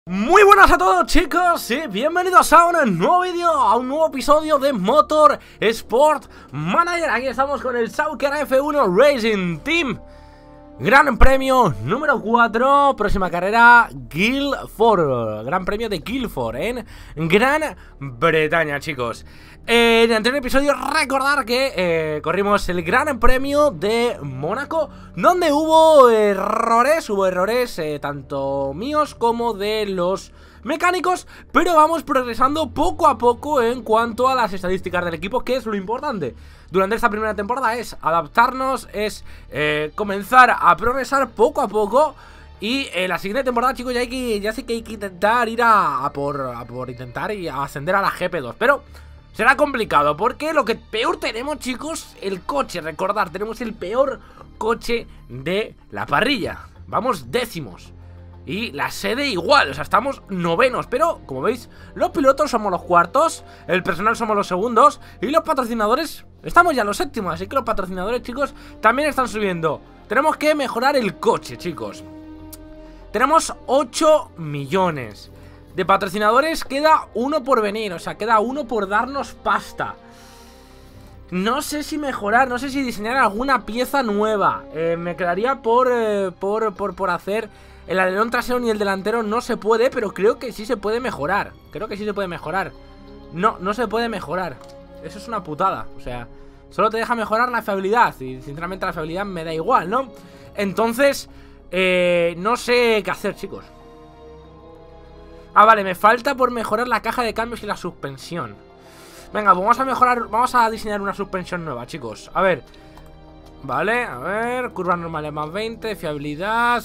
Muy buenas a todos, chicos, y bienvenidos a un nuevo vídeo, a un nuevo episodio de Motor Sport Manager. Aquí estamos con el Sauber F1 Racing Team. Gran premio número 4, próxima carrera Guildford, gran premio de Guildford en Gran Bretaña, chicos. En el anterior episodio recordar que corrimos el Gran Premio de Mónaco, donde hubo errores tanto míos como de los mecánicos, pero vamos progresando poco a poco en cuanto a las estadísticas del equipo, que es lo importante durante esta primera temporada, es adaptarnos, es comenzar a progresar poco a poco. Y la siguiente temporada, chicos, ya sé que hay que intentar ir a por intentar y ascender a la GP2, pero será complicado, porque lo que peor tenemos, chicos, el coche. Recordar, tenemos el peor coche de la parrilla. Vamos décimos. Y la sede igual, o sea, estamos novenos. Pero, como veis, los pilotos somos los cuartos, el personal somos los segundos, y los patrocinadores estamos ya los séptimos. Así que los patrocinadores, chicos, también están subiendo. Tenemos que mejorar el coche, chicos. Tenemos 8 millones de patrocinadores, queda uno por venir, o sea, queda uno por darnos pasta. No sé si mejorar, no sé si diseñar alguna pieza nueva. Me quedaría por hacer el alerón trasero ni el delantero. No se puede, pero creo que sí se puede mejorar. Creo que sí se puede mejorar. No se puede mejorar. Eso es una putada, o sea, solo te deja mejorar la fiabilidad. Y sinceramente la fiabilidad me da igual, ¿no? Entonces, no sé qué hacer, chicos. Ah, vale, me falta por mejorar la caja de cambios y la suspensión. Venga, pues vamos a diseñar una suspensión nueva, chicos. A ver. Vale, a ver, curvas normales más 20, fiabilidad.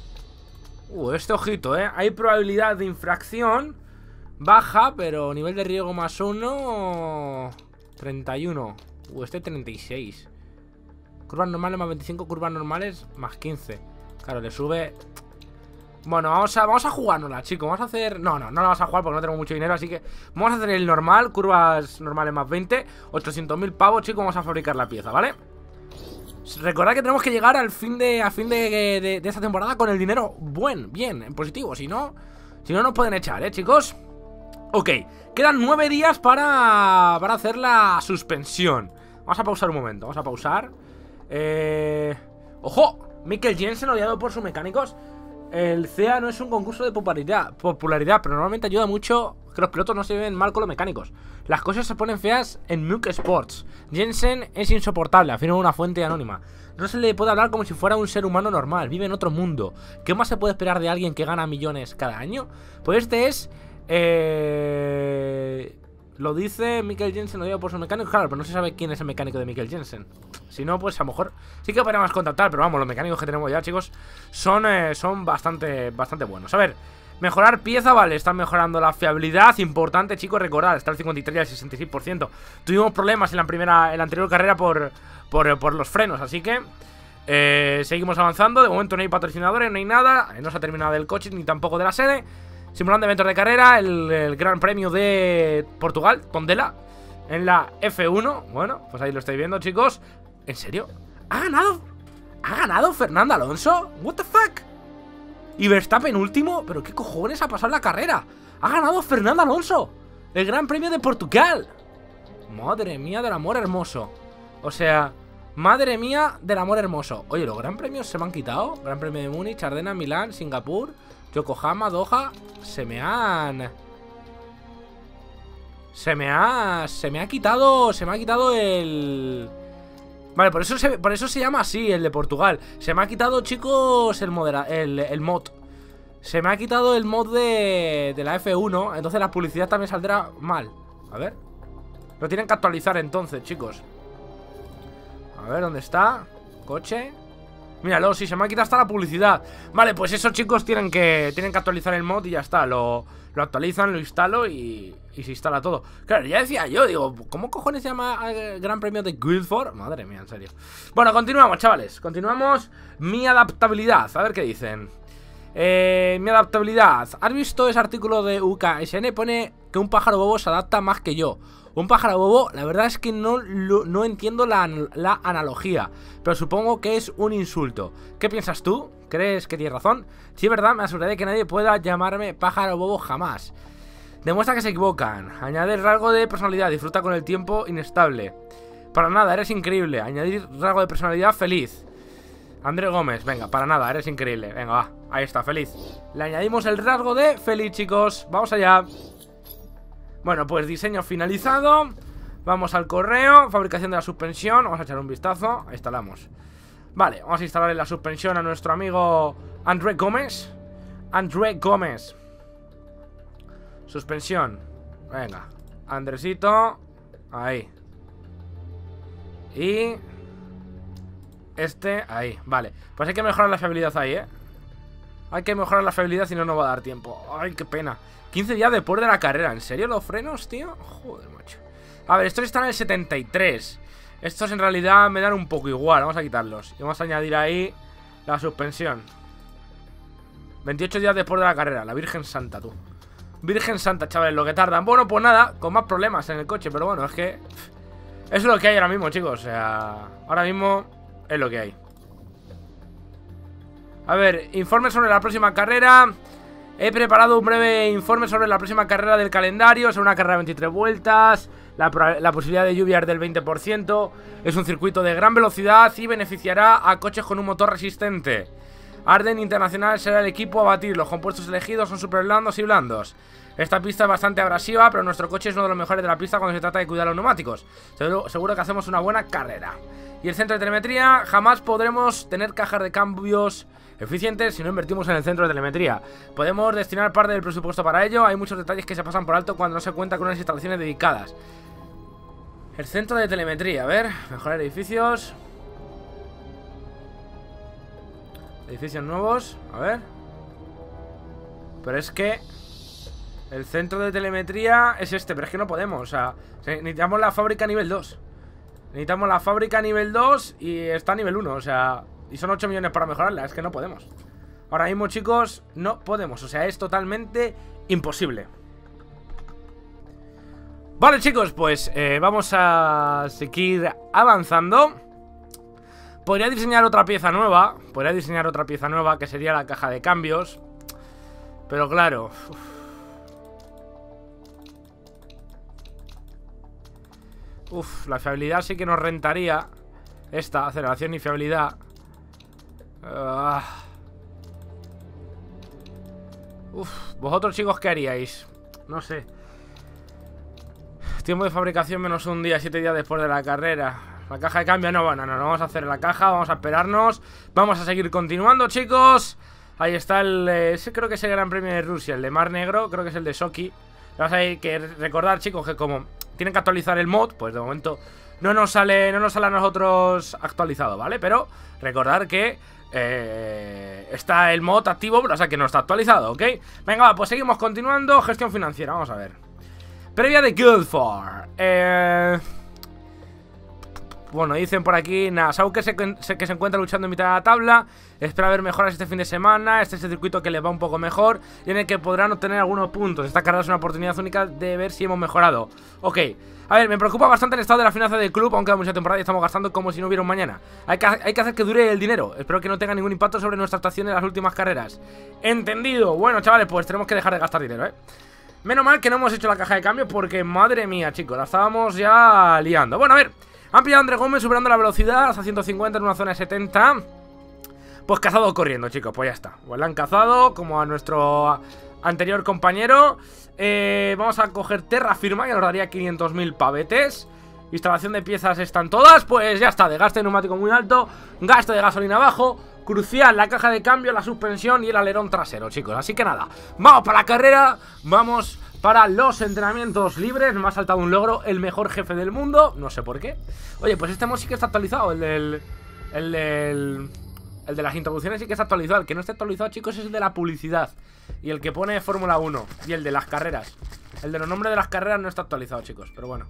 Este ojito, hay probabilidad de infracción baja, pero nivel de riesgo más 1, 31. Este 36. Curvas normales más 25, curvas normales más 15. Claro, le sube. Bueno, vamos a jugárnosla, chicos. Vamos a hacer... No la vamos a jugar porque no tenemos mucho dinero. Así que vamos a hacer el normal. Curvas normales más 20, 800.000 pavos, chicos. Vamos a fabricar la pieza, ¿vale? Recordad que tenemos que llegar al fin de esta temporada con el dinero bien, en positivo. Si no nos pueden echar, chicos. Ok, quedan 9 días para hacer la suspensión. Vamos a pausar un momento, vamos a pausar. ¡Ojo! Mikkel Jensen, odiado por sus mecánicos. El CEA no es un concurso de popularidad, pero normalmente ayuda mucho que los pilotos no se lleven mal con los mecánicos. Las cosas se ponen feas en Nuke Sports. Jensen es insoportable, afirma una fuente anónima. No se le puede hablar como si fuera un ser humano normal, vive en otro mundo. ¿Qué más se puede esperar de alguien que gana millones cada año? Pues este es... Lo dice Mikkel Jensen, odiado por sus mecánicos. Claro, pero no se sabe quién es el mecánico de Mikkel Jensen. Si no, pues a lo mejor sí que podríamos contactar. Pero vamos, los mecánicos que tenemos ya, chicos, son bastante buenos. A ver, mejorar pieza, vale, están mejorando la fiabilidad. Importante, chicos, recordad, está el 53 y el 66%. Tuvimos problemas en la anterior carrera por los frenos, así que seguimos avanzando. De momento no hay patrocinadores, no hay nada. No se ha terminado el coche, ni tampoco de la sede. Simulando eventos de carrera, el Gran Premio de Portugal, Tondela, en la F1. Bueno, pues ahí lo estáis viendo, chicos. ¿En serio? ¿Ha ganado Fernando Alonso? ¿What the fuck? ¿Y Verstappen último? ¿Pero qué cojones ha pasado en la carrera? ¡Ha ganado Fernando Alonso! El Gran Premio de Portugal. Madre mía del amor hermoso. O sea, madre mía del amor hermoso. Oye, los Gran Premios se me han quitado. Gran Premio de Múnich, Ardena, Milán, Singapur, Yokohama, Doha. Se me ha quitado el... Vale, por eso se llama así, el de Portugal. Se me ha quitado, chicos, el mod. Se me ha quitado el mod de la F1. Entonces la publicidad también saldrá mal. A ver. Lo tienen que actualizar entonces, chicos. A ver, ¿dónde está? Coche. Míralo, sí, se me ha quitado hasta la publicidad. Vale, pues eso, chicos, tienen que actualizar el mod y ya está. Lo actualizan, lo instalo y se instala todo. Claro, ya decía yo, digo, ¿cómo cojones se llama el Gran Premio de Guildford? Madre mía, en serio. Bueno, continuamos, chavales. Continuamos. Mi adaptabilidad, a ver qué dicen. Mi adaptabilidad. ¿Has visto ese artículo de UKSN? Pone que un pájaro bobo se adapta más que yo. Un pájaro bobo, la verdad es que no entiendo la analogía, pero supongo que es un insulto. ¿Qué piensas tú? ¿Crees que tienes razón? Sí, verdad, me aseguraré de que nadie pueda llamarme pájaro bobo jamás. Demuestra que se equivocan. Añade rasgo de personalidad. Disfruta con el tiempo inestable. Para nada, eres increíble. Añadir rasgo de personalidad feliz. André Gómez, venga, para nada, eres increíble. Venga, va, ahí está, feliz. Le añadimos el rasgo de feliz, chicos. Vamos allá. Bueno, pues diseño finalizado. Vamos al correo, fabricación de la suspensión. Vamos a echar un vistazo, instalamos. Vale, vamos a instalarle la suspensión a nuestro amigo André Gómez. André Gómez. Suspensión. Venga, Andresito. Ahí. Y... ahí, vale. Pues hay que mejorar la fiabilidad ahí, Hay que mejorar la fiabilidad, si no, no va a dar tiempo. Ay, qué pena. 15 días después de la carrera. ¿En serio los frenos, tío? Joder, macho. A ver, estos están en el 73. Estos en realidad me dan un poco igual. Vamos a quitarlos. Y vamos a añadir ahí la suspensión. 28 días después de la carrera. La Virgen Santa, tú. Virgen Santa, chavales, lo que tardan. Bueno, pues nada, con más problemas en el coche. Pero bueno, es que... eso es lo que hay ahora mismo, chicos. O sea, ahora mismo es lo que hay. A ver, informe sobre la próxima carrera. He preparado un breve informe sobre la próxima carrera del calendario. Es una carrera de 23 vueltas. La posibilidad de lluvia es del 20%. Es un circuito de gran velocidad y beneficiará a coches con un motor resistente. Arden Internacional será el equipo a batir. Los compuestos elegidos son super blandos y blandos. Esta pista es bastante abrasiva, pero nuestro coche es uno de los mejores de la pista cuando se trata de cuidar los neumáticos. Seguro que hacemos una buena carrera. Y el centro de telemetría, jamás podremos tener cajas de cambios eficientes si no invertimos en el centro de telemetría. Podemos destinar parte del presupuesto para ello. Hay muchos detalles que se pasan por alto cuando no se cuenta con unas instalaciones dedicadas. El centro de telemetría, a ver, mejorar edificios. Edificios nuevos, a ver. Pero es que el centro de telemetría es este, pero es que no podemos, o sea, necesitamos la fábrica nivel 2. Necesitamos la fábrica nivel 2 y está a nivel 1, o sea, y son 8 millones para mejorarla, es que no podemos. Ahora mismo, chicos, no podemos, o sea, es totalmente imposible. Vale, chicos, pues vamos a seguir avanzando. Podría diseñar otra pieza nueva. Que sería la caja de cambios. Pero claro, la fiabilidad sí que nos rentaría. Esta, aceleración y fiabilidad. Vosotros, chicos, ¿qué haríais? No sé. Tiempo de fabricación menos un día, 7 días después de la carrera. La caja de cambio, no, bueno, no vamos a hacer la caja, vamos a esperarnos. Vamos a seguir continuando, chicos. Ahí está ese creo que es el Gran Premio de Rusia, el de Mar Negro, creo que es el de Sochi. Vamos a hay que recordar, chicos, que como tienen que actualizar el mod, pues de momento no nos sale a nosotros actualizado, ¿vale? Pero recordar que está el mod activo, pero o sea que no está actualizado, ¿ok? Venga, va, pues seguimos continuando. Gestión financiera, vamos a ver. Previa de Guildford. Bueno, dicen por aquí, Nassau que se encuentra luchando en mitad de la tabla. Espera ver mejoras este fin de semana. Este es el circuito que les va un poco mejor y en el que podrán obtener algunos puntos. Esta carrera es una oportunidad única de ver si hemos mejorado. Ok, a ver, me preocupa bastante el estado de la finanza del club. Aunque queda mucha temporada y estamos gastando como si no hubiera un mañana. Hay que hacer que dure el dinero. Espero que no tenga ningún impacto sobre nuestra actuación en las últimas carreras. Entendido. Bueno, chavales, pues tenemos que dejar de gastar dinero, Menos mal que no hemos hecho la caja de cambio porque, madre mía, chicos, la estábamos ya liando. Bueno, a ver, han pillado a André Gómez superando la velocidad hasta 150 en una zona de 70. Pues cazado corriendo, chicos, pues ya está. Pues la han cazado, como a nuestro anterior compañero. Vamos a coger Terra Firma, que nos daría 500.000 pavetes. Instalación de piezas están todas, pues ya está. De gasto de neumático muy alto, gasto de gasolina bajo. Crucial, la caja de cambio, la suspensión y el alerón trasero, chicos. Así que nada, vamos para la carrera. Vamos para los entrenamientos libres. Me ha saltado un logro, el mejor jefe del mundo. No sé por qué. Oye, pues este mod sí que está actualizado. El de las introducciones sí que está actualizado. El que no está actualizado, chicos, es el de la publicidad. Y el que pone Fórmula 1. Y el de las carreras. El de los nombres de las carreras no está actualizado, chicos. Pero bueno,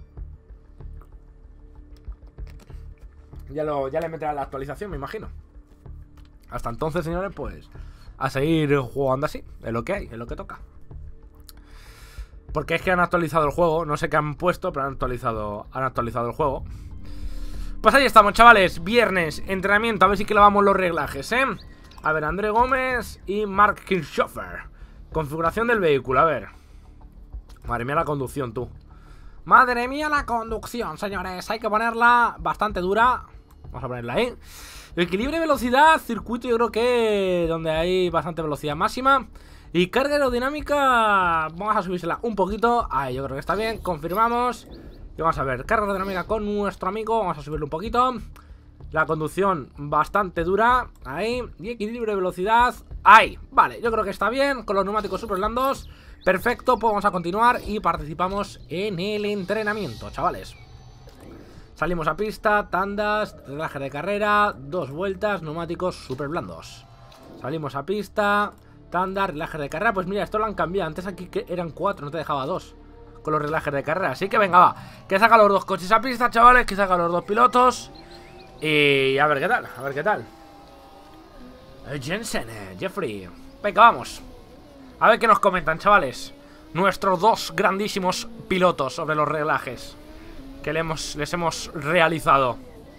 ya le meterán la actualización, me imagino. Hasta entonces, señores, pues a seguir jugando así. Es lo que hay, es lo que toca. Porque es que han actualizado el juego. No sé qué han puesto, pero han actualizado el juego. Pues ahí estamos, chavales. Viernes, entrenamiento. A ver si clavamos los reglajes, A ver, André Gómez y Mark Kirchhofer. Configuración del vehículo, a ver. Madre mía la conducción, tú. Madre mía la conducción, señores. Hay que ponerla bastante dura. Vamos a ponerla ahí. Equilibrio y velocidad, circuito yo creo que donde hay bastante velocidad máxima. Y carga aerodinámica, vamos a subírsela un poquito. Ahí, yo creo que está bien, confirmamos. Y vamos a ver, carga aerodinámica con nuestro amigo. Vamos a subirle un poquito. La conducción bastante dura. Ahí, y equilibrio de velocidad. Ahí, vale, yo creo que está bien. Con los neumáticos super blandos. Perfecto, pues vamos a continuar y participamos en el entrenamiento, chavales. Salimos a pista, tandas, relaje de carrera, 2 vueltas, neumáticos super blandos. Salimos a pista, tandas, relaje de carrera. Pues mira, esto lo han cambiado. Antes aquí que eran 4, no te dejaba 2 con los relajes de carrera. Así que venga, va, que saca los 2 coches a pista, chavales. Que saca los 2 pilotos. Y a ver qué tal, a ver qué tal. Jensen, Jeffrey. Venga, vamos. A ver qué nos comentan, chavales. Nuestros 2 grandísimos pilotos sobre los relajes que les hemos realizado.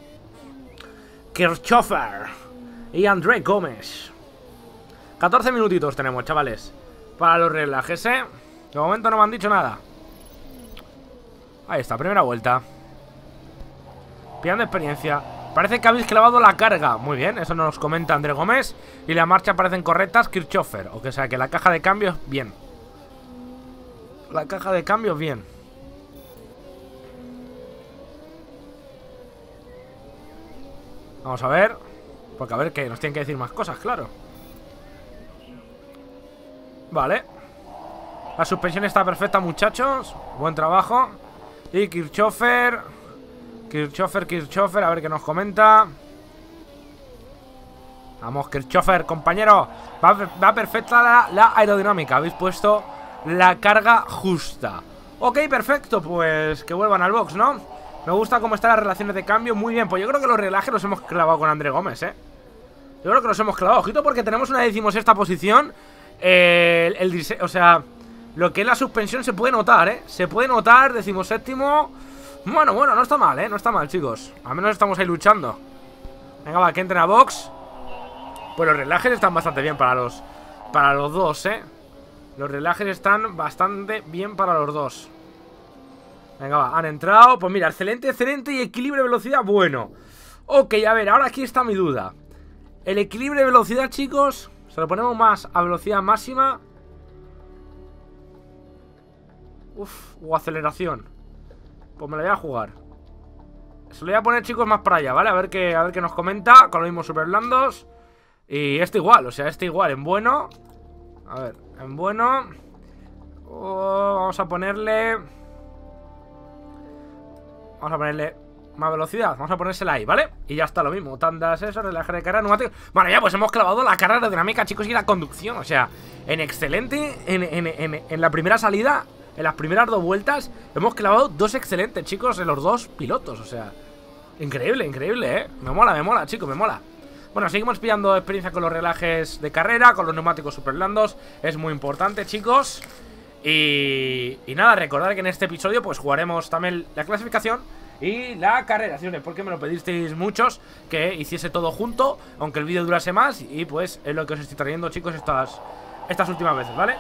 Kirchhofer y André Gómez. 14 minutitos tenemos, chavales, para los relajes, ¿eh? De momento no me han dicho nada. Ahí está, primera vuelta. Pillando experiencia. Parece que habéis clavado la carga. Muy bien, eso nos comenta André Gómez. Y la marcha parecen correctas, Kirchhofer. O sea que la caja de cambios, bien. La caja de cambios, bien. Vamos a ver. Porque a ver que nos tienen que decir más cosas, claro. Vale. La suspensión está perfecta, muchachos. Buen trabajo. Y Kirchhofer, a ver qué nos comenta. Vamos, Kirchhofer, compañero. Va perfecta la aerodinámica. Habéis puesto la carga justa. Ok, perfecto, pues que vuelvan al box, ¿no? Me gusta cómo están las relaciones de cambio. Muy bien, pues yo creo que los relajes los hemos clavado con André Gómez, ¿eh? Yo creo que los hemos clavado, ojito, porque tenemos una 16ª posición. O sea, lo que es la suspensión se puede notar, ¿eh? Se puede notar, 17º. Bueno, no está mal, ¿eh? No está mal, chicos. Al menos estamos ahí luchando. Venga, va, que entren a box. Pues los relajes están bastante bien para los 2, ¿eh? Los relajes están bastante bien para los 2. Venga, va, han entrado. Pues mira, excelente, excelente. Y equilibrio de velocidad, bueno. Ok, a ver, ahora aquí está mi duda. El equilibrio de velocidad, chicos, se lo ponemos más a velocidad máxima. O aceleración. Pues me la voy a jugar. Se lo voy a poner, chicos, más para allá, ¿vale? A ver qué nos comenta. Con los mismos super blandos. Y este igual, o sea, este igual, en bueno. A ver, en bueno. Vamos a ponerle más velocidad. Vamos a ponérsela ahí, ¿vale? Y ya está lo mismo. Tandas, eso, relaje de carga, neumático. Bueno, ya pues hemos clavado la carga aerodinámica, chicos, y la conducción. O sea, en excelente. En la primera salida, en las primeras 2 vueltas, hemos clavado 2 excelentes, chicos, en los 2 pilotos. O sea, increíble, increíble, ¿eh? Me mola, chicos, me mola. Bueno, seguimos pillando experiencia con los relajes de carrera, con los neumáticos super blandos. Es muy importante, chicos. Y nada, recordad que en este episodio pues jugaremos también la clasificación y la carrera, señores, porque me lo pedisteis muchos que hiciese todo junto, aunque el vídeo durase más. Y pues es lo que os estoy trayendo, chicos, estas últimas veces, ¿vale?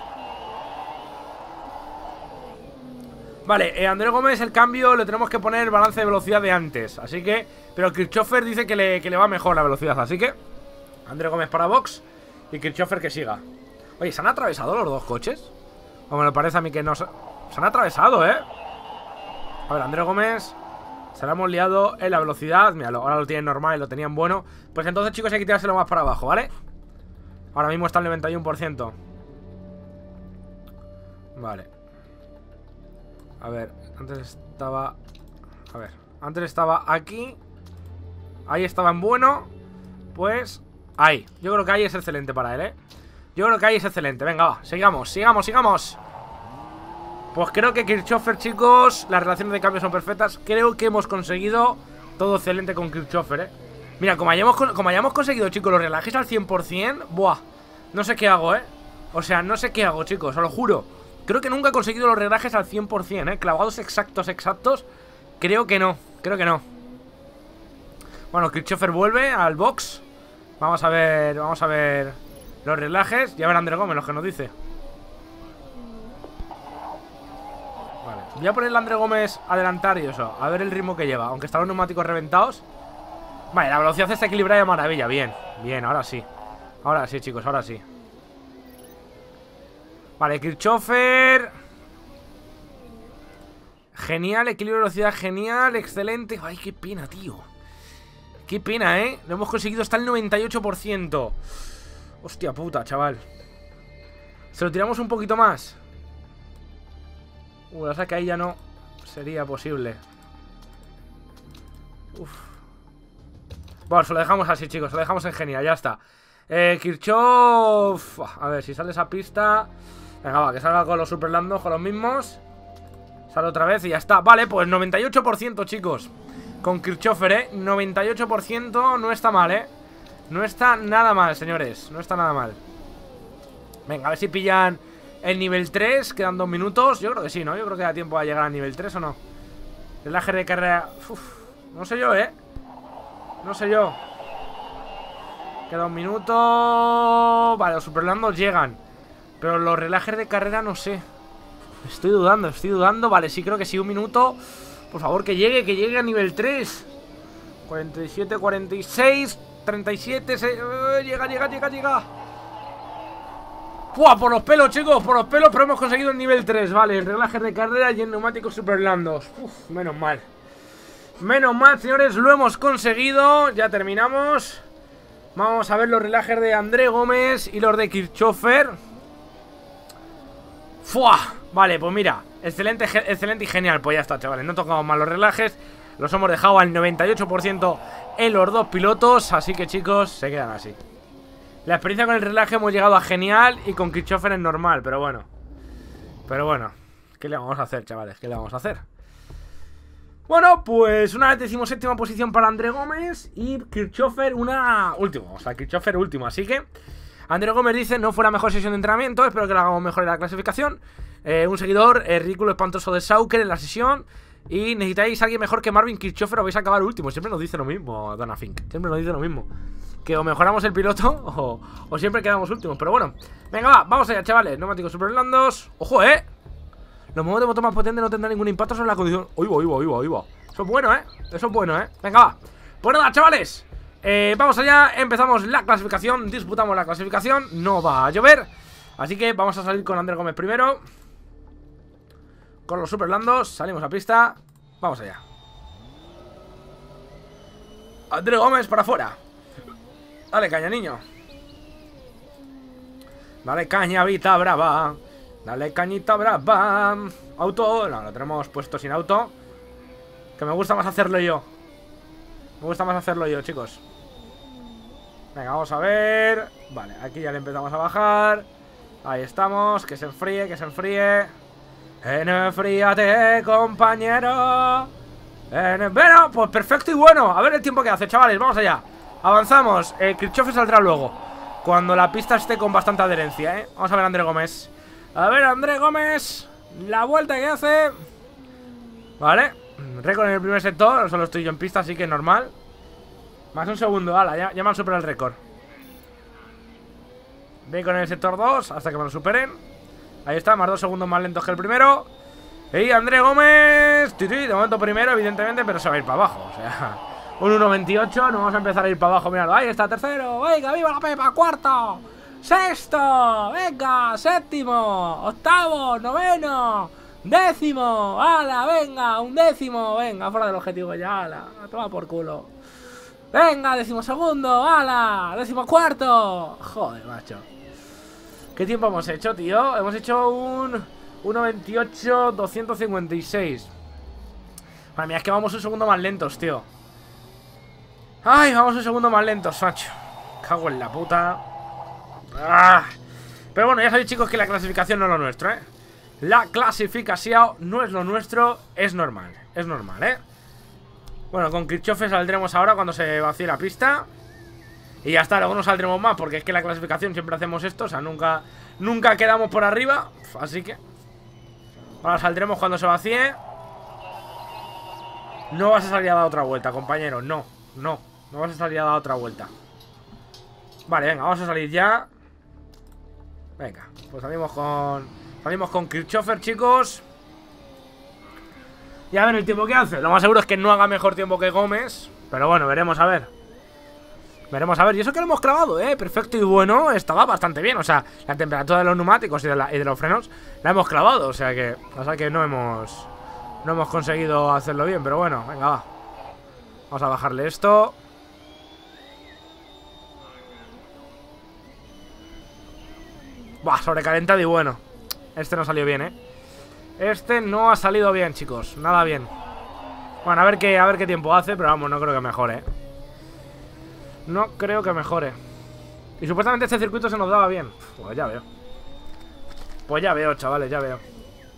Vale, André Gómez, el cambio le tenemos que poner balance de velocidad de antes. Así que, pero Kirchhofer dice que le va mejor la velocidad. Así que, André Gómez para box y Kirchhofer que siga. Oye, ¿se han atravesado los 2 coches? O me lo parece a mí que no se han atravesado, ¿eh? A ver, André Gómez, se la hemos liado en la velocidad. Míralo, ahora lo tienen normal y lo tenían bueno. Pues entonces, chicos, hay que tirárselo más para abajo, ¿vale? Ahora mismo está el 91%. Vale. A ver, antes estaba... A ver, antes estaba aquí. Ahí estaba en bueno. Pues ahí, yo creo que ahí es excelente para él, ¿eh? Yo creo que ahí es excelente, venga, va, sigamos. Pues creo que Kirchhofer, chicos, las relaciones de cambio son perfectas. Creo que hemos conseguido todo excelente con Kirchhofer, ¿eh? Mira, como hayamos conseguido, chicos, los relajes al 100%. Buah, no sé qué hago, ¿eh? O sea, no sé qué hago, chicos, os lo juro. Creo que nunca he conseguido los relajes al 100%, ¿eh? Clavados exactos. Creo que no. Bueno, Kirchhofer vuelve al box. Vamos a ver los relajes. Y a ver André Gómez, lo que nos dice. Vale, voy a ponerle a André Gómez adelantar y eso. A ver el ritmo que lleva, aunque están los neumáticos reventados. Vale, la velocidad está equilibrada de maravilla. Bien, bien, ahora sí. Ahora sí, chicos, ahora sí. Vale, Kirchhofer. Genial, equilibrio de velocidad, genial, excelente. Ay, qué pena, tío. Qué pena, ¿eh? Lo hemos conseguido hasta el 98%. Hostia puta, chaval. ¿Se lo tiramos un poquito más? La verdad que ahí ya no sería posible. Uf. Bueno, se lo dejamos así, chicos. Se lo dejamos en genial, ya está. Kirchhoff. A ver, si sale esa pista. Venga, va, que salga con los Superlandos, con los mismos. Sale otra vez y ya está. Vale, pues 98%, chicos. Con Kirchhofer, 98%, no está mal, no está nada mal, señores. No está nada mal. Venga, a ver si pillan el nivel 3. Quedan 2 minutos. Yo creo que sí, ¿no? Yo creo que da tiempo a llegar al nivel 3, ¿o no? Relaje de carrera. Uf, no sé yo, no sé yo. Queda 1 minuto. Vale, los Superlandos llegan. Pero los relajes de carrera no sé. Estoy dudando. Vale, sí, creo que sí, 1 minuto. Por favor, que llegue a nivel 3. 47, 46, 37, llega. ¡Pua! Por los pelos, chicos, por los pelos, pero hemos conseguido el nivel 3. Vale, el relaje de carrera y el neumáticos Superlandos. Uf, menos mal. Menos mal, señores, lo hemos conseguido. Ya terminamos. Vamos a ver los relajes de André Gómez y los de Kirchhofer. ¡Fua! Vale, pues mira, excelente y genial. Pues ya está, chavales, no tocamos mal los relajes. Los hemos dejado al 98% en los 2 pilotos. Así que, chicos, se quedan así. La experiencia con el relaje hemos llegado a genial. Y con Kirchhofer es normal, pero bueno. ¿Qué le vamos a hacer, chavales? ¿Qué le vamos a hacer? Bueno, pues una 17ª posición para André Gómez. Y Kirchhofer una última. O sea, Kirchhofer último, así que André Gómez dice: no fue la mejor sesión de entrenamiento, espero que lo hagamos mejor en la clasificación. Un seguidor, ridículo espantoso de Sauker en la sesión. Y necesitáis a alguien mejor que Marvin Kirchhofer o vais a acabar último. Siempre nos dice lo mismo, Dana Fink. Siempre nos dice lo mismo. Que o mejoramos el piloto o siempre quedamos últimos. Pero bueno, venga, va, vamos allá, chavales. Neumáticos Superlandos. ¡Ojo, Los modos de motor más potentes no tendrán ningún impacto sobre la condición. Oiga. Eso es bueno, Eso es bueno, Venga, va. Pues nada, chavales. Vamos allá, empezamos la clasificación. Disputamos la clasificación. No va a llover. Así que vamos a salir con André Gómez primero. Con los Superlandos, salimos a pista. Vamos allá. André Gómez para afuera. Dale caña, niño. Dale caña, Vita brava. Dale cañita brava. Auto, no, lo tenemos puesto sin auto. Que me gusta más hacerlo yo. Chicos. Venga, vamos a ver. Vale, aquí ya le empezamos a bajar. Ahí estamos, que se enfríe. Enfríate, compañero. Bueno, pues perfecto y bueno. A ver el tiempo que hace, chavales, vamos allá. Avanzamos, Kirchhofer saldrá luego cuando la pista esté con bastante adherencia, Vamos a ver a André Gómez. La vuelta que hace. Vale, récord en el primer sector. Solo estoy yo en pista, así que es normal. Más un segundo, ala, ya me han superado el récord. Voy con el sector 2 hasta que me lo superen. Ahí está, más 2 segundos más lentos que el primero. Y André Gómez, de momento primero, evidentemente, pero se va a ir para abajo. O sea, un 1.28, no vamos a empezar a ir para abajo. Míralo, ahí está, tercero, venga, viva la Pepa, cuarto, sexto, venga, séptimo, octavo, noveno, décimo, ala, venga, 1/10, venga, fuera del objetivo ya, ala, toma por culo. Venga, 12º, ala, 14º. Joder, macho. ¿Qué tiempo hemos hecho, tío? Hemos hecho un 1.28.256. Madre mía, es que vamos un segundo más lentos, tío. Ay, vamos un segundo más lentos, macho. Cago en la puta. Pero bueno, ya sabéis, chicos, que la clasificación no es lo nuestro, La clasificación no es lo nuestro. Es normal, Bueno, con Kirchhofer saldremos ahora cuando se vacíe la pista. Y ya está, luego no saldremos más, porque es que la clasificación siempre hacemos esto. O sea, nunca quedamos por arriba. Así que ahora saldremos cuando se vacíe. No vas a salir a dar otra vuelta, compañero. No vas a salir a dar otra vuelta. Vale, venga, vamos a salir ya. Venga, pues salimos con Kirchhofer, chicos. Y a ver el tiempo que hace. Lo más seguro es que no haga mejor tiempo que Gómez. Pero bueno, veremos a ver. Veremos a ver. Y eso que lo hemos clavado, perfecto y bueno. Estaba bastante bien. O sea, la temperatura de los neumáticos y de los frenos la hemos clavado. O sea que no hemos conseguido hacerlo bien. Pero bueno, venga, va. Vamos a bajarle esto. Buah, sobrecalentado y bueno. Este no salió bien, Este no ha salido bien, chicos. Nada bien. Bueno, a ver qué tiempo hace. Pero vamos, no creo que mejore. No creo que mejore. Y supuestamente este circuito se nos daba bien. Pues ya veo. Pues ya veo, chavales, ya veo.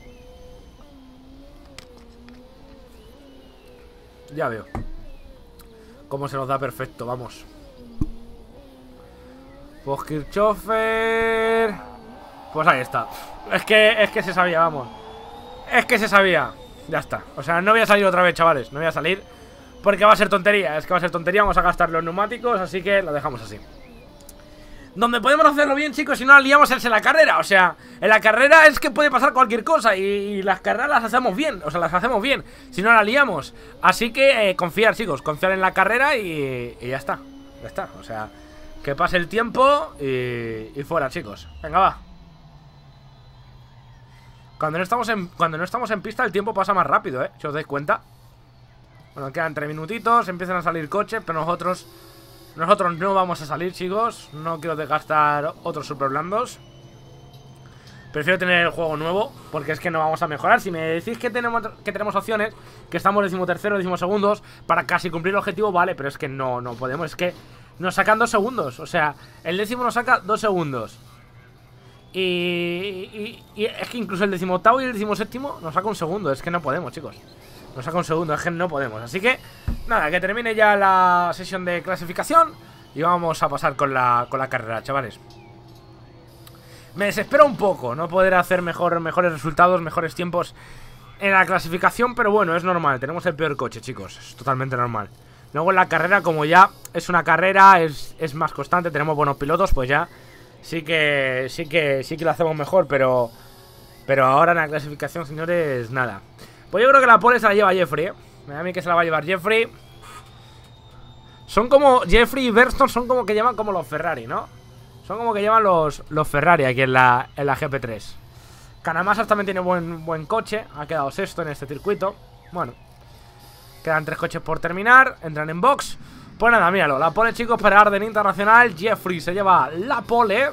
Ya veo cómo se nos da perfecto, vamos. Pues Kirchhofer. Pues ahí está. Es que se sabía, vamos. Es que se sabía. Ya está. O sea, no voy a salir otra vez, chavales. No voy a salir porque va a ser tontería. Es que va a ser tontería. Vamos a gastar los neumáticos. Así que lo dejamos así. Donde podemos hacerlo bien, chicos, si no la liamos es en la carrera. O sea, en la carrera es que puede pasar cualquier cosa. Y las carreras las hacemos bien. O sea, las hacemos bien si no la liamos. Así que confiar, chicos. Confiar en la carrera y ya está. Ya está. O sea, que pase el tiempo y fuera, chicos. Venga, va. Cuando no estamos en pista el tiempo pasa más rápido, si os dais cuenta. Bueno, quedan 3 minutitos. Empiezan a salir coches, pero nosotros no vamos a salir, chicos. No quiero desgastar otros super blandos. Prefiero tener el juego nuevo, porque es que no vamos a mejorar. Si me decís que tenemos opciones, que estamos 13º, 12º para casi cumplir el objetivo, vale, pero es que no podemos. Es que nos sacan 2 segundos. O sea, el décimo nos saca 2 segundos. Y es que incluso el 18º y el 17º nos saca 1 segundo. Es que no podemos, chicos. Nos saca 1 segundo, es que no podemos. Así que, nada, que termine ya la sesión de clasificación y vamos a pasar con la carrera, chavales. Me desespera un poco no poder hacer mejores resultados, mejores tiempos en la clasificación, pero bueno, es normal. Tenemos el peor coche, chicos, es totalmente normal. Luego en la carrera, como ya es una carrera, es más constante, tenemos buenos pilotos, pues ya sí que lo hacemos mejor, pero ahora en la clasificación, señores, nada. Pues yo creo que la pole se la lleva Jeffrey, Me da a mí que se la va a llevar Jeffrey. Son como Jeffrey y Verstappen, son como que llevan como los Ferrari, ¿no? Son como que llevan los Ferrari aquí en la GP3. Canamasas también tiene buen coche. Ha quedado sexto en este circuito. Bueno, quedan 3 coches por terminar. Entran en box. Pues nada, míralo, la pole, chicos, para Arden Internacional. Jeffrey se lleva la pole.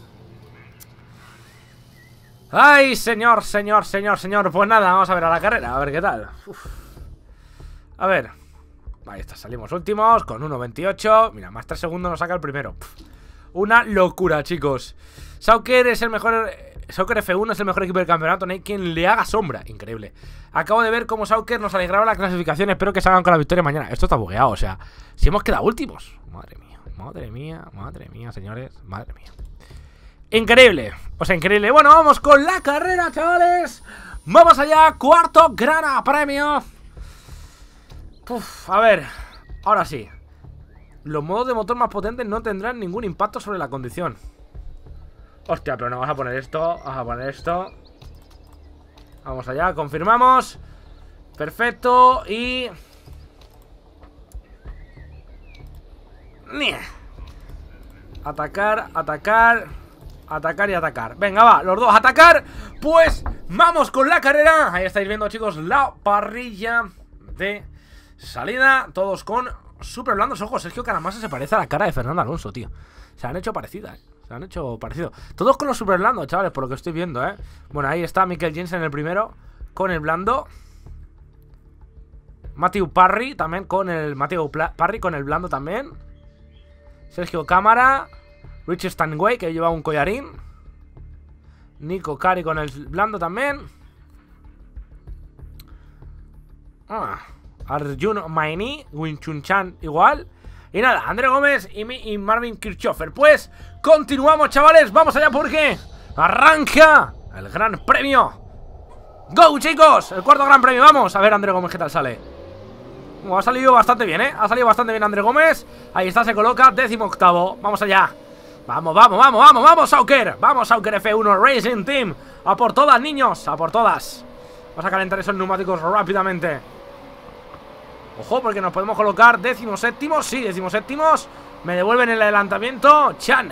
Ay, señor. Pues nada, vamos a ver a la carrera, a ver qué tal. Uf. A ver. Ahí está, salimos últimos con 1.28. Mira, más 3 segundos nos saca el primero. Una locura, chicos. Sauber es el mejor. Sauber F1 es el mejor equipo del campeonato. No hay quien le haga sombra. Increíble. Acabo de ver cómo Sauber nos alegraba la clasificación. Espero que salgan con la victoria mañana. Esto está bugueado, o sea, si hemos quedado últimos. Madre mía, señores. Madre mía. Increíble. O sea, increíble. Bueno, vamos con la carrera, chavales. Vamos allá. Cuarto gran premio. Uf, a ver. Ahora sí. Los modos de motor más potentes no tendrán ningún impacto sobre la condición. Hostia, pero no, vamos a poner esto. Vamos a poner esto. Vamos allá, confirmamos. Perfecto, y... Atacar y atacar. Venga, va, los dos a atacar. Pues vamos con la carrera. Ahí estáis viendo, chicos, la parrilla de salida. Todos con super blandos. Ojo, Sergio Canamasa se parece a la cara de Fernando Alonso, tío. Se han hecho parecidas, se han hecho parecido. Todos con los super blandos, chavales, por lo que estoy viendo, Bueno, ahí está Michael Jensen el primero con el blando. Matthew Parry también con el... Parry con el blando también. Sergio Cámara. Richard Stanway, que lleva un collarín. Nico Cari con el blando también. Arjun Maini, Wing Chun Chan igual. Y nada, André Gómez y Marvin Kirchhofer. Pues continuamos, chavales. Vamos allá porque arranca el gran premio. ¡Go, chicos! El cuarto gran premio. Vamos a ver André Gómez qué tal sale. Ha salido bastante bien, Ha salido bastante bien André Gómez. Ahí está, se coloca 18º. Vamos allá. Vamos, vamos, vamos, vamos, vamos, Sauker. Vamos, Sauker F1 Racing Team. A por todas, niños, a por todas. Vamos a calentar esos neumáticos rápidamente. Ojo, porque nos podemos colocar 17º. Sí, 17º. Me devuelven el adelantamiento. Chan.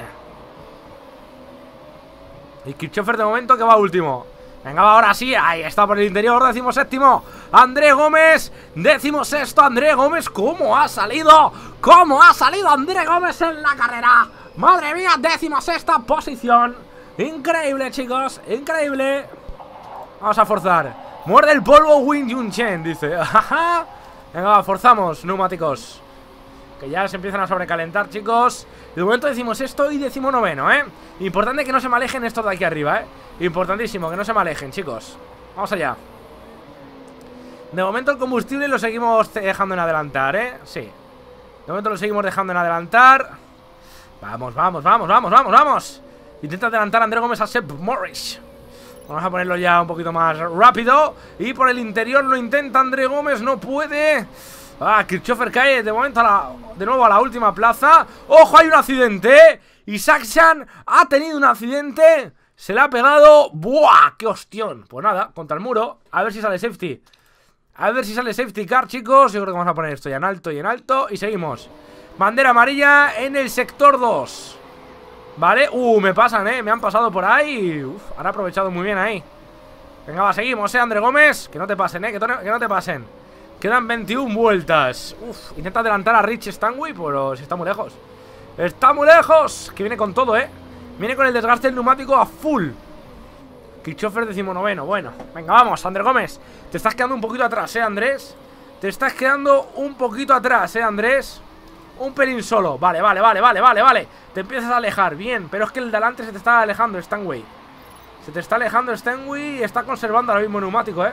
Y Kirchhofer de momento que va último. Venga, va, ahora sí, ahí está por el interior, 17º André Gómez, 16º André Gómez. ¿Cómo ha salido? ¿Cómo ha salido André Gómez en la carrera? Madre mía, 16ª posición. Increíble, chicos, increíble. Vamos a forzar. Muerde el polvo Win Yun Chen, dice. Venga, va, forzamos, neumáticos. Que ya se empiezan a sobrecalentar, chicos. De momento decimos esto y 19º, Importante que no se me alejen estos de aquí arriba, Importantísimo, que no se me alejen, chicos. Vamos allá. De momento el combustible lo seguimos dejando en adelantar, Sí. De momento lo seguimos dejando en adelantar. Vamos, vamos, vamos, vamos, vamos, vamos. Intenta adelantar a André Gómez a Seb Morris. Vamos a ponerlo ya un poquito más rápido. Y por el interior lo intenta André Gómez, no puede. Kirchhofer cae de momento de nuevo a la última plaza. ¡Ojo! Hay un accidente, Y Saxan ha tenido un accidente. Se le ha pegado. ¡Buah! ¡Qué hostión! Pues nada, contra el muro. A ver si sale safety. A ver si sale safety car, chicos. Yo creo que vamos a poner esto ya en alto y en alto. Y seguimos. Bandera amarilla en el sector 2. Vale, me pasan, me han pasado por ahí. Han aprovechado muy bien ahí. Venga, va, seguimos, André Gómez. Que no te pasen, que no te pasen. Quedan 21 vueltas. Intenta adelantar a Rich Stanway, pero si está muy lejos. Está muy lejos. Que viene con todo, Viene con el desgaste del neumático a full. Kirchhofer 19º. Bueno, venga, vamos, André Gómez. Te estás quedando un poquito atrás, Andrés. Te estás quedando un poquito atrás, Andrés. Un pelín solo. Vale, vale, vale, vale, vale, vale. Te empiezas a alejar, bien. Pero es que el de delante se te está alejando, Stanway. Se te está alejando Stanway y está conservando ahora mismo neumático,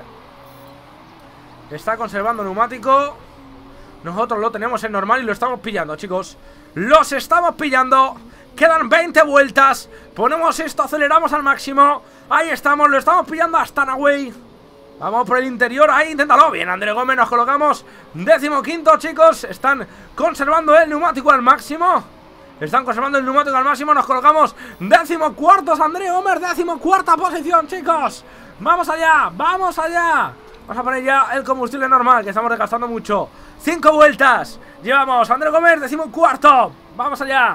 Está conservando neumático. Nosotros lo tenemos en normal y lo estamos pillando, chicos. Los estamos pillando. Quedan 20 vueltas. Ponemos esto, aceleramos al máximo. Ahí estamos, lo estamos pillando a Stanway. Vamos por el interior, ahí, inténtalo. Bien, André Gómez, nos colocamos 15º, chicos. Están conservando el neumático al máximo. Están conservando el neumático al máximo. Nos colocamos 14º, André Gómez, 14ª posición, chicos. Vamos allá, vamos allá. Vamos a poner ya el combustible normal, que estamos desgastando mucho. 5 vueltas. Llevamos, André Gómez, 14º. Vamos allá.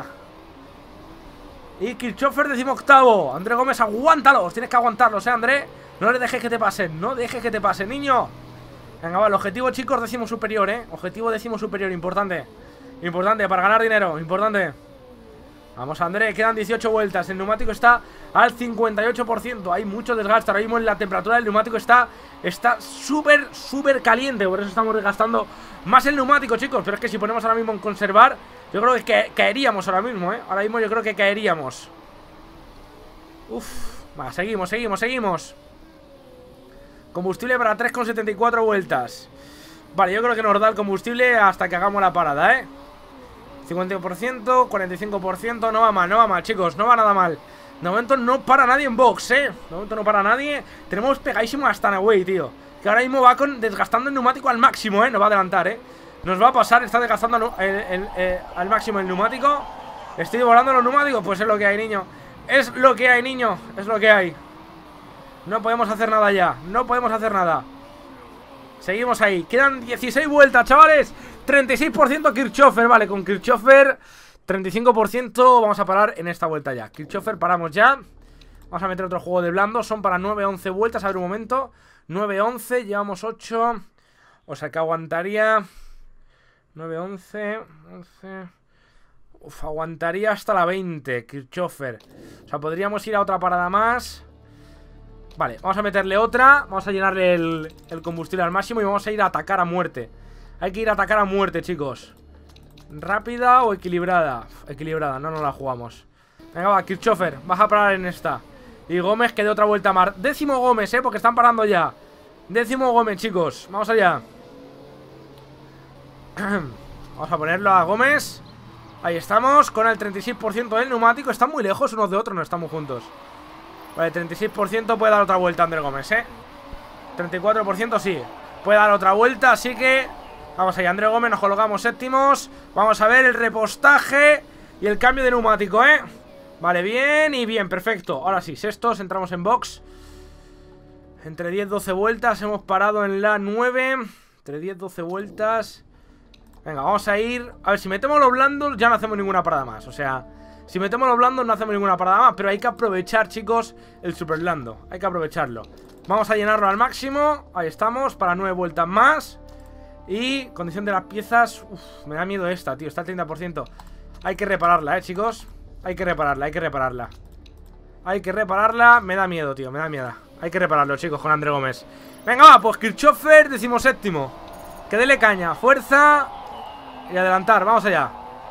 Y Kirchhofer 18º. André Gómez, aguántalos. Tienes que aguantarlos, André. No le dejes que te pasen. No dejes que te pasen, niño. Venga, va, el objetivo, chicos, 10º superior, Objetivo 10º superior, importante. Importante, para ganar dinero, importante. Vamos, André, quedan 18 vueltas. El neumático está al 58%. Hay mucho desgaste. Ahora mismo la temperatura del neumático está súper, súper caliente. Por eso estamos desgastando más el neumático, chicos. Pero es que si ponemos ahora mismo en conservar, yo creo que caeríamos ahora mismo, Ahora mismo yo creo que caeríamos. Va, seguimos, seguimos, seguimos. Combustible para 3,74 vueltas. Vale, yo creo que nos da el combustible hasta que hagamos la parada, 50%, 45%, no va mal, chicos, no va nada mal. De momento no para nadie en box, De momento no para nadie. Tenemos pegadísimo a Stanway, tío. Que ahora mismo va desgastando el neumático al máximo, No va a adelantar, Nos va a pasar, está desgastando al máximo el neumático. Estoy volando los neumáticos, pues es lo que hay, niño. Es lo que hay, niño, es lo que hay. No podemos hacer nada ya, no podemos hacer nada. Seguimos ahí, quedan 16 vueltas, chavales. 36% Kirchhofer, vale, con Kirchhofer 35%, vamos a parar en esta vuelta ya. Kirchhofer, paramos ya. Vamos a meter otro juego de blando, son para 9-11 vueltas, a ver un momento. 9-11, llevamos 8. O sea que aguantaría 9-11, 11. Aguantaría hasta la 20, Kirchhofer. O sea, podríamos ir a otra parada más. Vale, vamos a meterle otra. Vamos a llenarle el combustible al máximo y vamos a ir a atacar a muerte. Hay que ir a atacar a muerte, chicos. ¿Rápida o equilibrada? Equilibrada, no nos la jugamos. Venga, va, Kirchhofer, vas a parar en esta. Y Gómez que de otra vuelta más. 10º Gómez, porque están parando ya. 10º Gómez, chicos, vamos allá. Vamos a ponerlo a Gómez. Ahí estamos, con el 36% del neumático. Están muy lejos unos de otros, no estamos juntos. Vale, 36% puede dar otra vuelta André Gómez, 34% sí. Puede dar otra vuelta, así que vamos ahí, André Gómez, nos colocamos 7º. Vamos a ver el repostaje y el cambio de neumático, Vale, bien y bien, perfecto. Ahora sí, sextos, entramos en box. Entre 10-12 vueltas, hemos parado en la 9. Entre 10-12 vueltas. Venga, vamos a ir. A ver, si metemos los blandos ya no hacemos ninguna parada más. O sea, si metemos los blandos no hacemos ninguna parada más. Pero hay que aprovechar, chicos, el super blando. Hay que aprovecharlo. Vamos a llenarlo al máximo. Ahí estamos, para 9 vueltas más. Y condición de las piezas. Uf, me da miedo esta, tío, está al 30%. Hay que repararla, chicos. Hay que repararla, hay que repararla. Hay que repararla, me da miedo, tío, me da miedo. Hay que repararlo, chicos, con André Gómez. Venga, va, pues Kirchhofer, 17º. Que dele caña, fuerza. Y adelantar, vamos allá.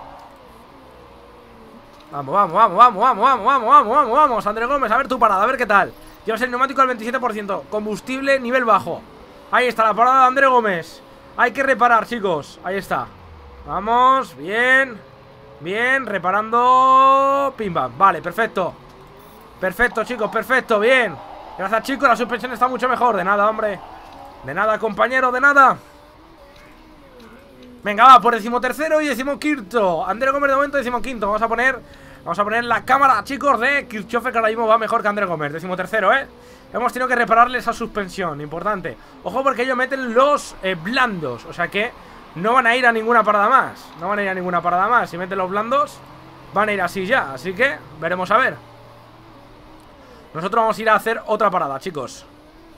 Vamos, vamos, vamos, vamos, vamos, vamos, vamos, vamos, vamos, vamos, André Gómez, a ver tu parada, a ver qué tal. Llevas el neumático al 27%. Combustible, nivel bajo. Ahí está la parada de André Gómez. Hay que reparar, chicos, ahí está. Vamos, bien. Bien, reparando. Pim, pam, vale, perfecto. Perfecto, chicos, perfecto, bien. Gracias, chicos, la suspensión está mucho mejor. De nada, hombre. De nada, compañero, de nada. Venga, va, por 13º y 15º. André Gómez de momento 15º. Vamos a poner la cámara, chicos, de Kirchhofer, que ahora mismo va mejor que André Gómez. 13º, Hemos tenido que repararle esa suspensión, importante. Ojo, porque ellos meten los blandos. O sea que no van a ir a ninguna parada más. No van a ir a ninguna parada más. Si meten los blandos, van a ir así ya. Así que veremos a ver. Nosotros vamos a ir a hacer otra parada, chicos.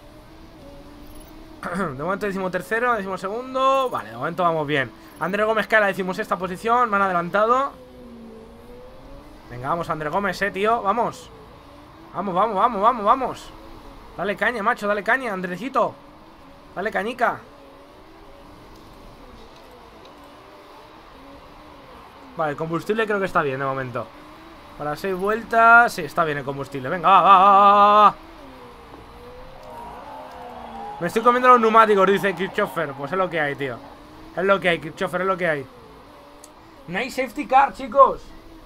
De momento 13º, 12º. Vale, de momento vamos bien. André Gómez cae a la 16ª posición. Me han adelantado. Venga, vamos, André Gómez, tío, vamos. Vamos, vamos, vamos, vamos, vamos. Dale caña, macho, dale caña, Andrecito. Dale cañica. Vale, el combustible creo que está bien de momento. Para 6 vueltas, sí, está bien el combustible. Venga, va, va, va, va, va. Me estoy comiendo los neumáticos, dice Kirchhofer. Pues es lo que hay, tío. Es lo que hay, Kirchhofer, es lo que hay. No hay safety car, chicos.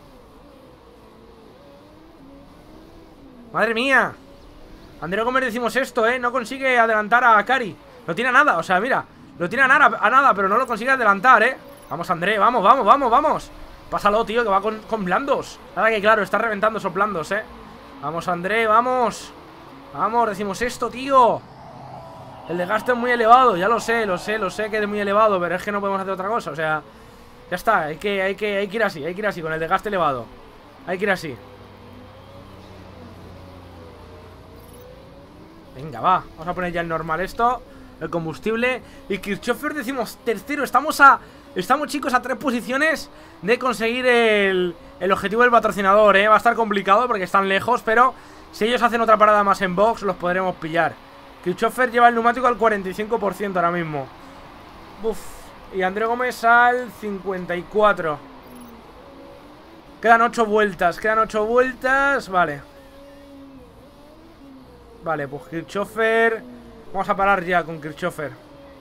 Madre mía. André Gómez decimos esto, no consigue adelantar a Kari. No tiene a nada, o sea, mira. Lo tiene a nada, pero no lo consigue adelantar, Vamos, André, vamos, vamos, vamos, vamos. Pásalo, tío, que va con blandos. Ahora que claro, está reventando esos blandos, Vamos, André, vamos. Vamos, decimos esto, tío. El desgaste es muy elevado, ya lo sé que es muy elevado, pero es que no podemos hacer otra cosa, o sea. Ya está, hay que ir así, con el desgaste elevado. Hay que ir así. Venga, va, vamos a poner ya el normal esto. El combustible. Y Kirchhofer decimos tercero. Estamos, chicos, a 3 posiciones de conseguir el objetivo del patrocinador, Va a estar complicado porque están lejos, pero si ellos hacen otra parada más en box, los podremos pillar. Kirchhofer lleva el neumático al 45% ahora mismo. Uf. Y André Gómez al 54%. Quedan 8 vueltas, vale. Vale, pues Kirchhofer. Vamos a parar ya con Kirchhofer.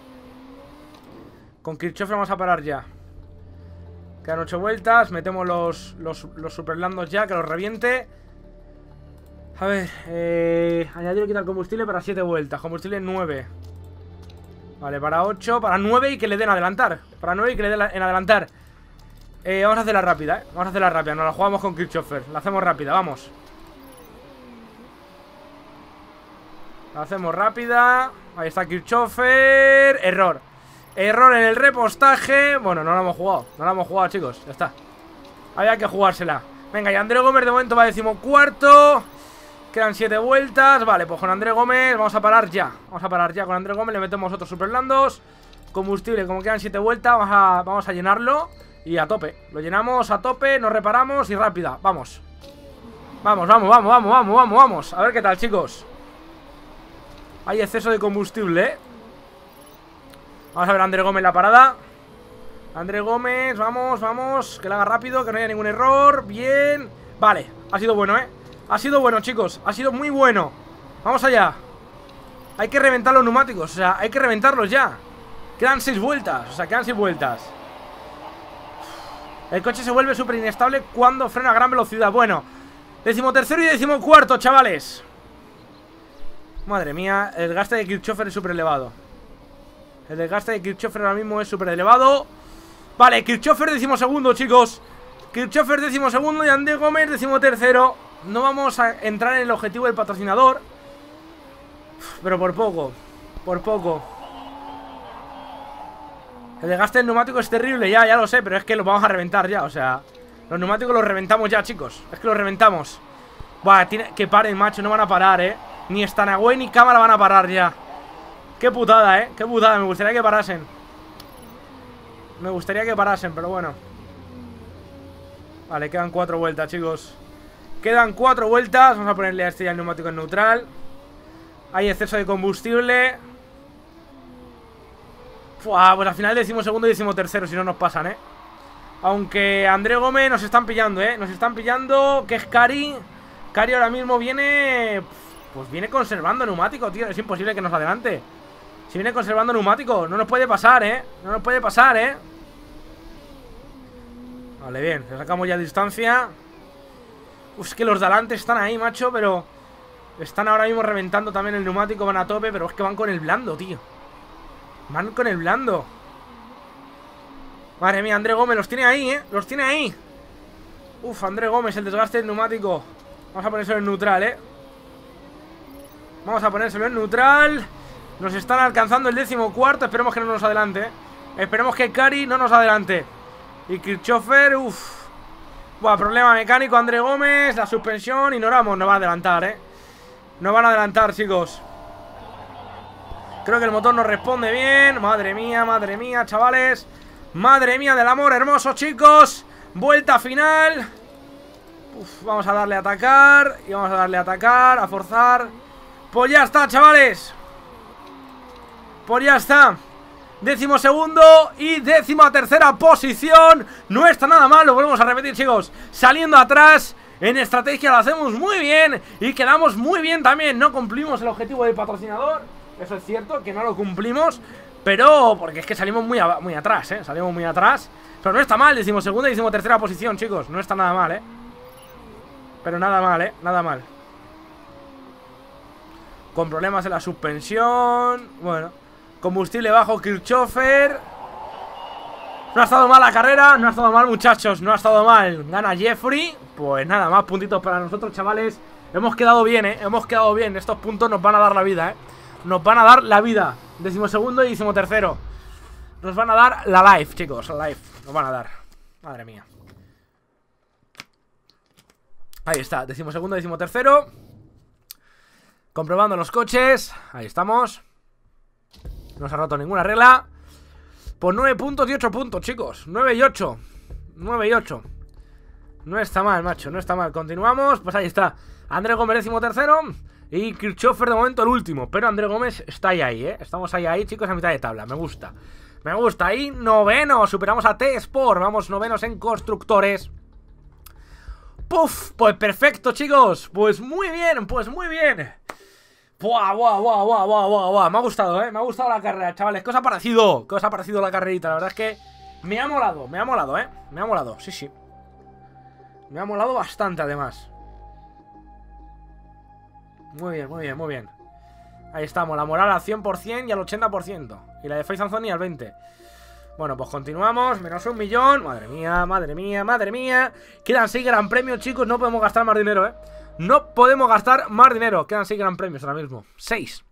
Con Kirchhofer vamos a parar ya. Quedan 8 vueltas. Metemos los superlandos ya, que los reviente. A ver, añadir o quitar combustible para 7 vueltas. Combustible 9. Vale, para 8, para 9 y que le den adelantar. Para 9 y que le den en adelantar. Vamos a hacerla rápida, Vamos a hacerla rápida, nos la jugamos con Kirchhofer. La hacemos rápida, vamos. La hacemos rápida. Ahí está Kirchhofer. Error. Error en el repostaje. Bueno, no la hemos jugado. No la hemos jugado, chicos. Ya está. Había que jugársela. Venga, y André Gómez de momento va 14º. Quedan 7 vueltas. Vale, pues con André Gómez vamos a parar ya. Vamos a parar ya con André Gómez. Le metemos otros superlandos. Combustible, como quedan 7 vueltas, vamos a llenarlo. Y a tope. Lo llenamos a tope, nos reparamos y rápida. Vamos. Vamos, vamos, vamos, vamos, vamos, vamos, vamos. A ver qué tal, chicos. Hay exceso de combustible, Vamos a ver a André Gómez la parada. André Gómez, vamos, vamos. Que la haga rápido, que no haya ningún error. Bien. Vale, ha sido bueno, Ha sido bueno, chicos, ha sido muy bueno. Vamos allá. Hay que reventar los neumáticos, o sea, hay que reventarlos ya. Quedan 6 vueltas, o sea, quedan 6 vueltas. El coche se vuelve súper inestable cuando frena a gran velocidad. Bueno, 13º y 14º, chavales. Madre mía, el desgaste de Kirchhofer es súper elevado. El desgaste de Kirchhofer ahora mismo es súper elevado. Vale, Kirchhofer 12º, chicos. Kirchhofer 12º y André Gómez 13º. No vamos a entrar en el objetivo del patrocinador, pero por poco. Por poco. El desgaste del neumático es terrible, ya lo sé, pero es que lo vamos a reventar ya, o sea, los neumáticos los reventamos ya, chicos. Es que los reventamos. Buah, que paren, macho, no van a parar, Ni Stanagüey ni Cámara van a parar ya. Qué putada, qué putada, me gustaría que parasen. Me gustaría que parasen, pero bueno. Vale, quedan 4 vueltas, chicos. Quedan 4 vueltas. Vamos a ponerle a este ya el neumático en neutral. Hay exceso de combustible. Fua, pues al final 12º y 13º, si no nos pasan, Aunque André Gómez nos están pillando, Nos están pillando, que es Cari. Cari ahora mismo viene... Pues viene conservando neumático, tío. Es imposible que nos adelante. Si viene conservando neumático, no nos puede pasar, No nos puede pasar, Vale, bien, le sacamos ya distancia. Es que los de adelante están ahí, macho, pero están ahora mismo reventando también el neumático. Van a tope, pero es que van con el blando, tío. Van con el blando. Madre mía, André Gómez los tiene ahí, los tiene ahí. Uf, André Gómez, el desgaste del neumático. Vamos a ponérselo en neutral, Vamos a ponérselo en neutral. Nos están alcanzando el 14º. Esperemos que no nos adelante, Esperemos que Cari no nos adelante. Y Kirchhofer, uff. Buah, problema mecánico, André Gómez. La suspensión, ignoramos, no va a adelantar, No van a adelantar, chicos. Creo que el motor nos responde bien. Madre mía, chavales. Madre mía del amor hermoso, chicos. Vuelta final. Uf, vamos a darle a atacar. Y vamos a darle a atacar, a forzar. Pues ya está, chavales. Pues ya está. 12º y 13ª posición. No está nada mal, lo volvemos a repetir, chicos. Saliendo atrás, en estrategia lo hacemos muy bien. Y quedamos muy bien también. No cumplimos el objetivo del patrocinador. Eso es cierto, que no lo cumplimos. Pero, porque es que salimos muy atrás, Salimos muy atrás. Pero no está mal, 12ª y 13ª posición, chicos. No está nada mal, Pero nada mal, nada mal. Con problemas en la suspensión. Bueno, combustible bajo, Kirchhofer. No ha estado mal la carrera, no ha estado mal, muchachos. No ha estado mal, gana Jeffrey. Pues nada, más puntitos para nosotros, chavales. Hemos quedado bien, hemos quedado bien. Estos puntos nos van a dar la vida, Nos van a dar la vida. 12º y 13º. Nos van a dar la life, chicos, la life. Nos van a dar, madre mía. Ahí está, 12º y 13º. Comprobando los coches. Ahí estamos. No se ha roto ninguna regla. Pues 9 puntos y 8 puntos, chicos. 9 y 8. 9 y 8. No está mal, macho, no está mal. Continuamos, pues ahí está André Gómez 13º. Y Kirchhofer de momento el último. Pero André Gómez está ahí, Estamos ahí, chicos, a mitad de tabla. Me gusta. Me gusta. Ahí, noveno. Superamos a T-Sport. Vamos novenos en constructores. Puf, pues perfecto, chicos. Pues muy bien, pues muy bien. Buah, buah, buah, buah, buah, buah, buah. Me ha gustado, me ha gustado la carrera, chavales. ¿Qué os ha parecido? ¿Qué os ha parecido la carrerita? La verdad es que me ha molado, me ha molado, me ha molado, sí, sí. Me ha molado bastante, además. Muy bien, muy bien, muy bien. Ahí estamos, la moral al 100% y al 80%. Y la de Face Anthony al 20%. Bueno, pues continuamos, menos 1 millón. Madre mía, madre mía, madre mía. Quedan 6 gran premios, chicos, no podemos gastar más dinero, No podemos gastar más dinero. Quedan 6 gran premios ahora mismo. 6.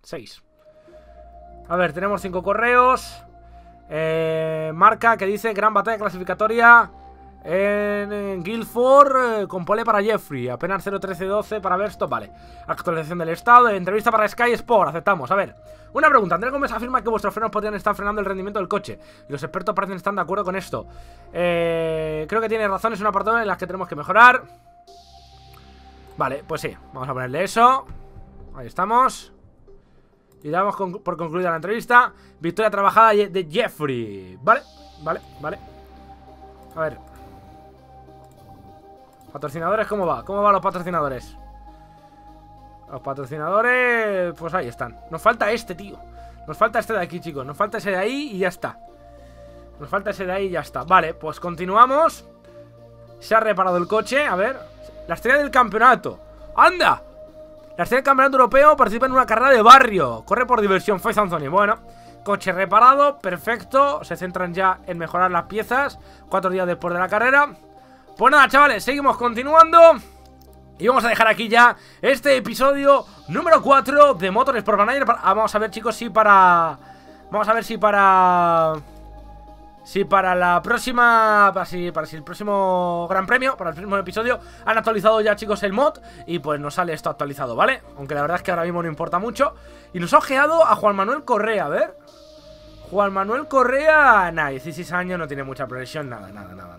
A ver, tenemos 5 correos. Marca que dice gran batalla clasificatoria en Guildford, con pole para Jeffrey. Apenas 0.13.12 para Verstappen. Vale. Actualización del estado. Entrevista para Sky Sport. Aceptamos. A ver. Una pregunta. André Gómez afirma que vuestros frenos podrían estar frenando el rendimiento del coche. Y los expertos parecen estar de acuerdo con esto. Creo que tiene razón. Es un apartado en las que tenemos que mejorar. Vale, pues sí. Vamos a ponerle eso. Ahí estamos. Y damos por concluida la entrevista. Victoria trabajada de Jeffrey. Vale, vale, vale. A ver. Patrocinadores, ¿cómo va? ¿Cómo van los patrocinadores? Los patrocinadores, pues ahí están. Nos falta este, tío. Nos falta este de aquí, chicos. Nos falta ese de ahí y ya está. Nos falta ese de ahí y ya está. Vale, pues continuamos. Se ha reparado el coche, a ver. La estrella del campeonato. ¡Anda! La estrella del campeonato europeo participa en una carrera de barrio. Corre por diversión, Face Anthony. Bueno, coche reparado, perfecto. Se centran ya en mejorar las piezas 4 días después de la carrera. Pues nada, chavales, seguimos continuando. Y vamos a dejar aquí ya este episodio número 4 de Motorsport Manager. Vamos a ver, chicos, si para... Vamos a ver si para... Si para la próxima... Para si el próximo Gran Premio, para el próximo episodio, han actualizado ya, chicos, el mod. Y pues nos sale esto actualizado, ¿vale? Aunque la verdad es que ahora mismo no importa mucho. Y nos ha ojeado a Juan Manuel Correa, a ver. Juan Manuel Correa... Nah, 16 años, no tiene mucha progresión, nada.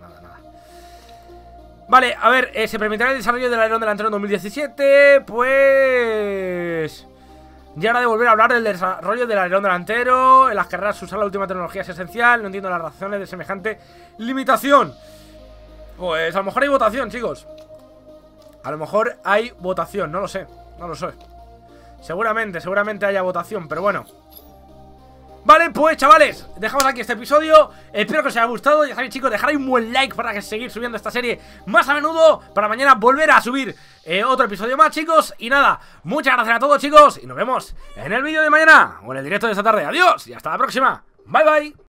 Vale, a ver, se permitirá el desarrollo del alerón delantero en 2017. Pues... Ya hora de volver a hablar del desarrollo del alerón delantero. En las carreras usar la última tecnología es esencial. No entiendo las razones de semejante limitación. Pues a lo mejor hay votación, chicos. A lo mejor hay votación, no lo sé. No lo sé. Seguramente haya votación, pero bueno. Vale, pues chavales, dejamos aquí este episodio. Espero que os haya gustado. Ya sabéis, chicos, dejar un buen like para que seguir subiendo esta serie más a menudo, para mañana volver a subir otro episodio más, chicos. Y nada, muchas gracias a todos, chicos, y nos vemos en el vídeo de mañana o en el directo de esta tarde. Adiós y hasta la próxima. Bye, bye.